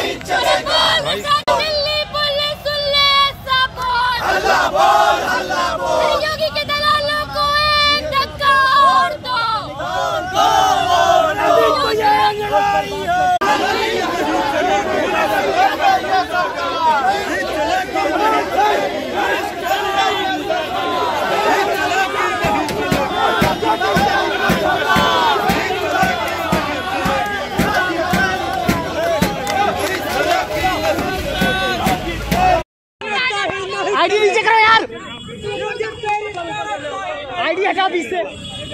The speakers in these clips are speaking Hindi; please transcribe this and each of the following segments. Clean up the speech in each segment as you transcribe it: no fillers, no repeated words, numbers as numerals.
नहीं चलेगा। दिल्ली पुलिस सुन ले सब बोल, हल्ला बोल, हल्ला बोल। योगी के दलालों को एक धक्का और दो। आईडी नीचे करो यार, आईडी हटा बीच से।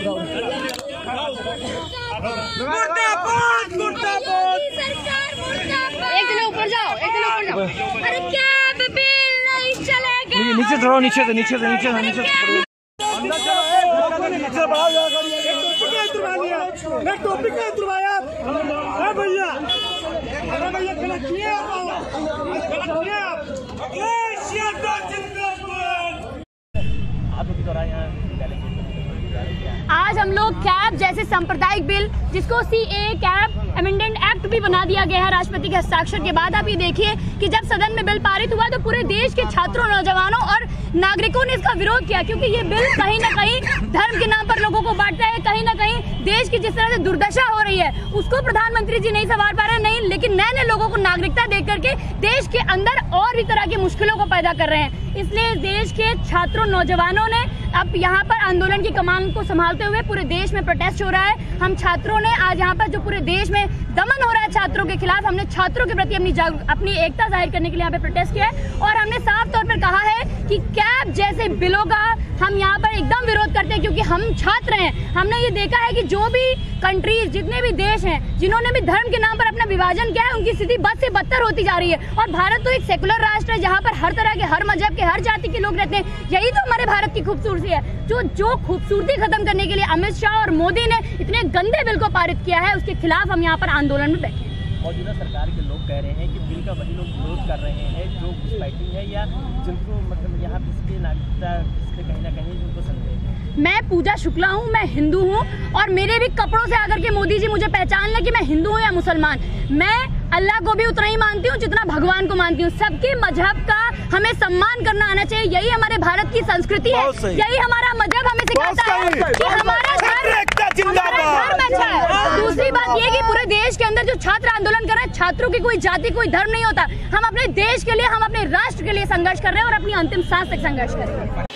एक दिन ऊपर जाओ, एक दिन ऊपर जाओ। अरे कैब बिल नहीं चलेगा। नीचे चढ़ो, नीचे से नीचे से नीचे से नीचे से टॉपिक है भैया, आज हम लोग कैब जैसे सांप्रदायिक बिल, जिसको सीए कैब अमेंडमेंट एक्ट भी बना दिया गया है राष्ट्रपति के हस्ताक्षर के बाद। आप ये देखिए कि जब सदन में बिल पारित हुआ तो पूरे देश के छात्रों, नौजवानों और नागरिकों ने इसका विरोध किया, क्योंकि ये बिल कहीं न कहीं धर्म के नाम पर लोगों को बांटता है। कहीं न कहीं देश की जिस तरह से दुर्दशा हो रही है उसको प्रधानमंत्री जी नहीं संवार पा रहे, नहीं, लेकिन नए नए लोगों को नागरिकता दे करके देश के अंदर और भी तरह की मुश्किलों को पैदा कर रहे हैं। इसलिए देश के छात्रों, नौजवानों ने अब यहाँ पर आंदोलन की कमान को संभालते हुए पूरे देश में प्रोटेस्ट हो रहा है। हम छात्रों ने आज यहाँ पर जो पूरे देश में दमन हो रहा है छात्रों के खिलाफ, हमने छात्रों के प्रति अपनी एकता जाहिर करने के लिए यहाँ पे प्रोटेस्ट किया है। और हमने साफ तौर पर कहा है कि कैब जैसे बिलों का हम यहाँ पर एकदम विरोध करते हैं, क्योंकि हम छात्र हैं। हमने ये देखा है कि जो भी कंट्रीज, जितने भी देश हैं जिन्होंने भी धर्म के नाम पर अपना विभाजन किया है, उनकी स्थिति बद से बदतर होती जा रही है। और भारत तो एक सेकुलर राष्ट्र है जहाँ पर हर तरह के, हर मजहब के, हर जाति के लोग रहते हैं। यही तो हमारे भारत की खूबसूरती है। जो खूबसूरती खत्म करने के लिए अमित शाह और मोदी ने इतने गंदे बिल को पारित किया है, उसके खिलाफ हम यहाँ पर आंदोलन में बैठे। मौजूदा सरकार के लोग कह रहे हैं कि बिल का वही लोग विरोध कर रहे हैं जो घुसपैठी है या जिनको मतलब यहाँ किसी नागरिकता किसी कहीं ना कहीं उनको संदेह है। मैं पूजा शुक्ला हूँ, मैं हिंदू हूँ, और मेरे भी कपड़ों से आकर के मोदी जी मुझे पहचान ले कि मैं हिंदू हूँ या मुसलमान। मैं अल्लाह को भी उतना ही मानती हूँ जितना भगवान को मानती हूँ। सबके मजहब का हमें सम्मान करना आना चाहिए। यही हमारे भारत की संस्कृति है, यही हमारा मजहब हमें सिखाता है कि हमारा धर्म अच्छा है। दूसरी बात ये कि पूरे देश के अंदर जो छात्र आंदोलन कर रहे हैं, छात्रों की कोई जाति, कोई धर्म नहीं होता। हम अपने देश के लिए, हम अपने राष्ट्र के लिए संघर्ष कर रहे हैं और अपनी अंतिम सांस तक संघर्ष करेंगे।